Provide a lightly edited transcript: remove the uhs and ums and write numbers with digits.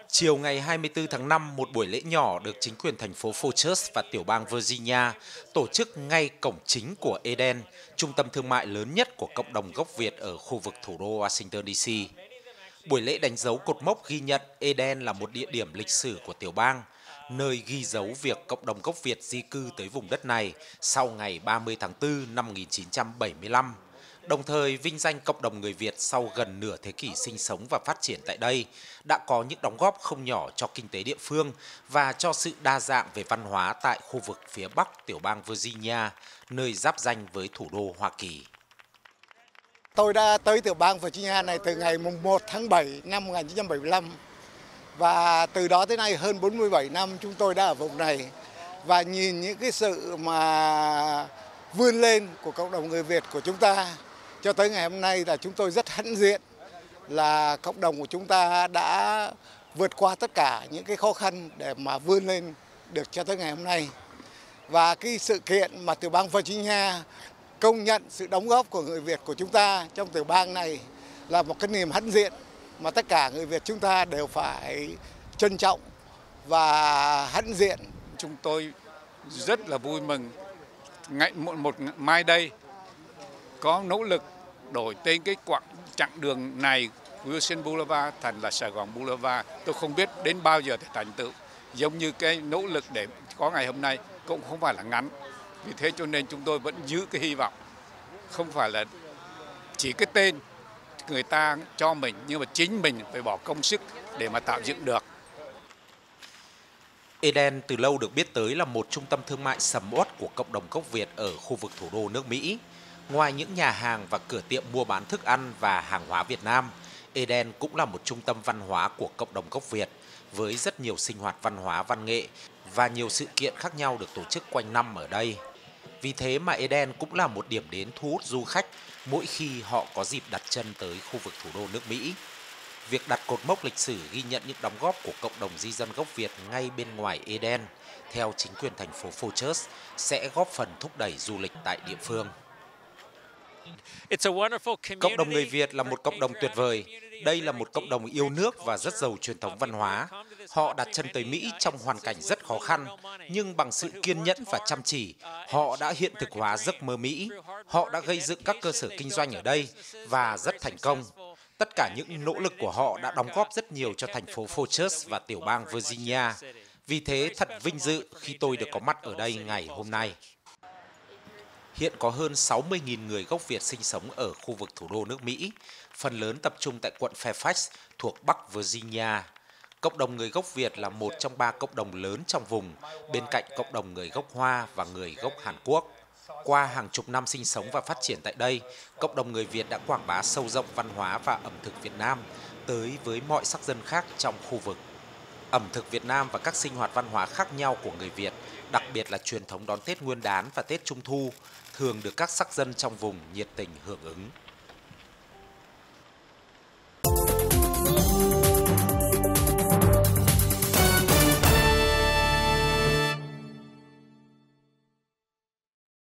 Chiều ngày 24 tháng 5, một buổi lễ nhỏ được chính quyền thành phố Fort và tiểu bang Virginia tổ chức ngay cổng chính của Eden, trung tâm thương mại lớn nhất của cộng đồng gốc Việt ở khu vực thủ đô Washington DC. Buổi lễ đánh dấu cột mốc ghi nhận Eden là một địa điểm lịch sử của tiểu bang, nơi ghi dấu việc cộng đồng gốc Việt di cư tới vùng đất này sau ngày 30 tháng 4 năm 1975, đồng thời vinh danh cộng đồng người Việt sau gần nửa thế kỷ sinh sống và phát triển tại đây, đã có những đóng góp không nhỏ cho kinh tế địa phương và cho sự đa dạng về văn hóa tại khu vực phía Bắc tiểu bang Virginia, nơi giáp ranh với thủ đô Hoa Kỳ. Tôi đã tới tiểu bang Virginia này từ ngày 1 tháng 7 năm 1975 và từ đó tới nay hơn 47 năm chúng tôi đã ở vùng này, và nhìn những cái sự mà vươn lên của cộng đồng người Việt của chúng ta cho tới ngày hôm nay là chúng tôi rất hãnh diện là cộng đồng của chúng ta đã vượt qua tất cả những cái khó khăn để mà vươn lên được cho tới ngày hôm nay. Và cái sự kiện mà tiểu bang Virginia công nhận sự đóng góp của người Việt của chúng ta trong tiểu bang này là một cái niềm hãnh diện mà tất cả người Việt chúng ta đều phải trân trọng và hãnh diện. Chúng tôi rất là vui mừng ngày một mai đây có nỗ lực đổi tên cái chặng đường này Wilson Boulevard thành là Sài Gòn Boulevard. Tôi không biết đến bao giờ để thành tựu giống như cái nỗ lực để có ngày hôm nay cũng không phải là ngắn. Vì thế cho nên chúng tôi vẫn giữ cái hy vọng, không phải là chỉ cái tên người ta cho mình, nhưng mà chính mình phải bỏ công sức để mà tạo dựng được. Eden từ lâu được biết tới là một trung tâm thương mại sầm uất của cộng đồng gốc Việt ở khu vực thủ đô nước Mỹ. Ngoài những nhà hàng và cửa tiệm mua bán thức ăn và hàng hóa Việt Nam, Eden cũng là một trung tâm văn hóa của cộng đồng gốc Việt với rất nhiều sinh hoạt văn hóa văn nghệ và nhiều sự kiện khác nhau được tổ chức quanh năm ở đây. Vì thế mà Eden cũng là một điểm đến thu hút du khách mỗi khi họ có dịp đặt chân tới khu vực thủ đô nước Mỹ. Việc đặt cột mốc lịch sử ghi nhận những đóng góp của cộng đồng di dân gốc Việt ngay bên ngoài Eden, theo chính quyền thành phố Fort sẽ góp phần thúc đẩy du lịch tại địa phương. Cộng đồng người Việt là một cộng đồng tuyệt vời. Đây là một cộng đồng yêu nước và rất giàu truyền thống văn hóa. Họ đặt chân tới Mỹ trong hoàn cảnh rất khó khăn, nhưng bằng sự kiên nhẫn và chăm chỉ, họ đã hiện thực hóa giấc mơ Mỹ. Họ đã gây dựng các cơ sở kinh doanh ở đây và rất thành công. Tất cả những nỗ lực của họ đã đóng góp rất nhiều cho thành phố Fort và tiểu bang Virginia. Vì thế thật vinh dự khi tôi được có mặt ở đây ngày hôm nay. Hiện có hơn 60.000 người gốc Việt sinh sống ở khu vực thủ đô nước Mỹ, phần lớn tập trung tại quận Fairfax thuộc Bắc Virginia. Cộng đồng người gốc Việt là một trong 3 cộng đồng lớn trong vùng, bên cạnh cộng đồng người gốc Hoa và người gốc Hàn Quốc. Qua hàng chục năm sinh sống và phát triển tại đây, cộng đồng người Việt đã quảng bá sâu rộng văn hóa và ẩm thực Việt Nam tới với mọi sắc dân khác trong khu vực. Ẩm thực Việt Nam và các sinh hoạt văn hóa khác nhau của người Việt, đặc biệt là truyền thống đón Tết Nguyên đán và Tết Trung thu, thường được các sắc dân trong vùng nhiệt tình hưởng ứng.